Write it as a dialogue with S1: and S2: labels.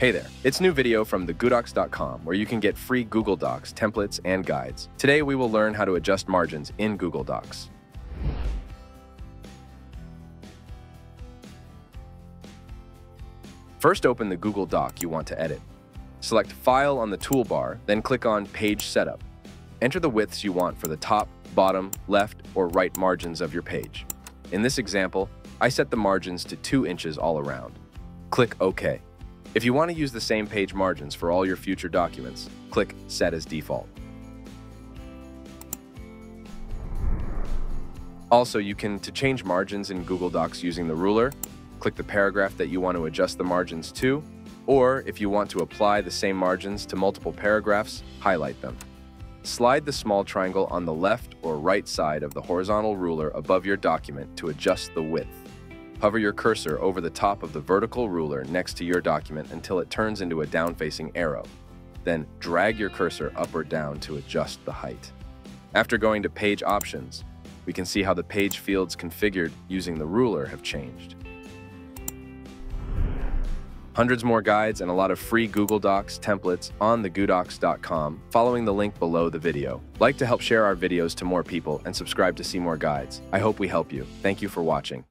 S1: Hey there, it's a new video from TheGoodocs.com where you can get free Google Docs, templates, and guides. Today we will learn how to adjust margins in Google Docs. First, open the Google Doc you want to edit. Select File on the toolbar, then click on Page Setup. Enter the widths you want for the top, bottom, left, or right margins of your page. In this example, I set the margins to 2 inches all around. Click OK. If you want to use the same page margins for all your future documents, click Set as Default. Also, you can change margins in Google Docs using the ruler, click the paragraph that you want to adjust the margins to, or if you want to apply the same margins to multiple paragraphs, highlight them. Slide the small triangle on the left or right side of the horizontal ruler above your document to adjust the width. Hover your cursor over the top of the vertical ruler next to your document until it turns into a down-facing arrow. Then drag your cursor up or down to adjust the height. After going to Page Options, we can see how the page fields configured using the ruler have changed. Hundreds more guides and a lot of free Google Docs templates on TheGoodocs.com following the link below the video. Like to help share our videos to more people and subscribe to see more guides. I hope we help you. Thank you for watching.